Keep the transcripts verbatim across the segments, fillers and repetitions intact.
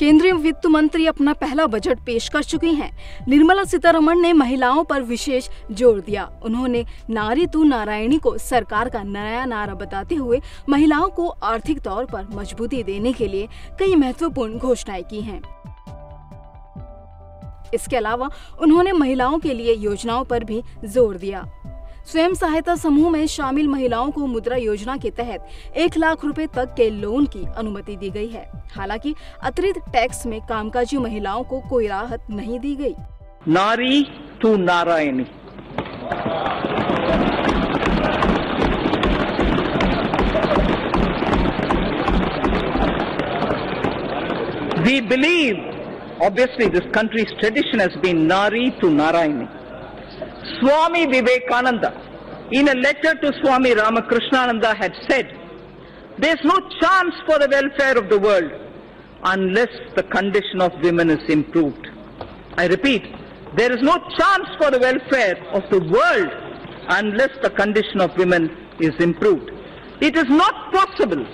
केंद्रीय वित्त मंत्री अपना पहला बजट पेश कर चुकी हैं। निर्मला सीतारमण ने महिलाओं पर विशेष जोर दिया। उन्होंने नारी तू नारायणी को सरकार का नया नारा बताते हुए महिलाओं को आर्थिक तौर पर मजबूती देने के लिए कई महत्वपूर्ण घोषणाएं की हैं। इसके अलावा उन्होंने महिलाओं के लिए योजनाओं पर भी जोर दिया। स्वयं सहायता समूह में शामिल महिलाओं को मुद्रा योजना के तहत एक लाख रुपए तक के लोन की अनुमति दी गई है। हालांकि अतिरिक्त टैक्स में कामकाजी महिलाओं को कोई राहत नहीं दी गई। नारी तू Narayani, we believe, obviously this country's tradition has been Nari to Narayani. Swami Vivekananda, in a letter to Swami Ramakrishnananda, had said, "There is no chance for the welfare of the world unless the condition of women is improved." I repeat, there is no chance for the welfare of the world unless the condition of women is improved. It is not possible.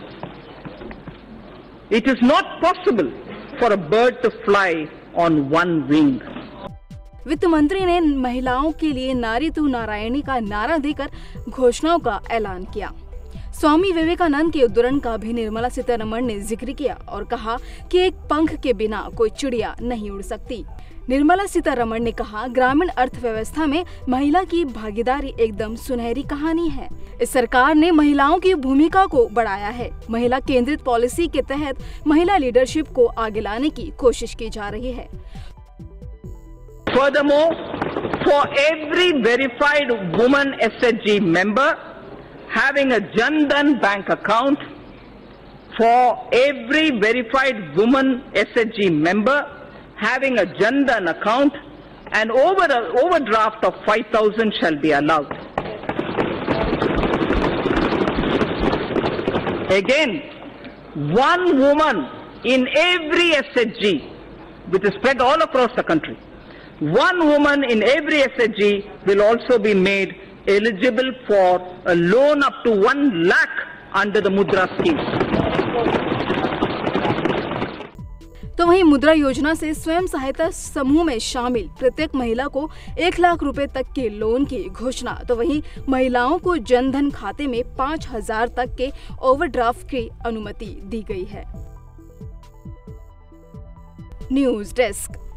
It is not possible for a bird to fly on one wing. वित्त मंत्री ने महिलाओं के लिए नारी तू नारायणी का नारा देकर घोषणाओं का ऐलान किया। स्वामी विवेकानंद के उद्धरण का भी निर्मला सीतारमण ने जिक्र किया और कहा कि एक पंख के बिना कोई चिड़िया नहीं उड़ सकती। निर्मला सीतारमण ने कहा, ग्रामीण अर्थव्यवस्था में महिला की भागीदारी एकदम सुनहरी कहानी है। इस सरकार ने महिलाओं की भूमिका को बढ़ाया है। महिला केंद्रित पॉलिसी के तहत महिला लीडरशिप को आगे लाने की कोशिश की जा रही है। Furthermore, for every verified woman S H G member having a Jan Dhan bank account, for every verified woman S H G member having a Jan Dhan account, an over, overdraft of five thousand shall be allowed. Again, one woman in every S H G, which is spread all across the country, one woman in every S H G will also be made eligible for a loan up to one lakh under the Mudra scheme. तो वहीं मुद्रा योजना से स्वयं सहायता समूह में शामिल प्रत्येक महिला को एक लाख रुपए तक के लोन की घोषणा। तो वहीं महिलाओं को जनधन खाते में पाँच हजार तक के ओवरड्राफ्ट की अनुमति दी गई है। News desk.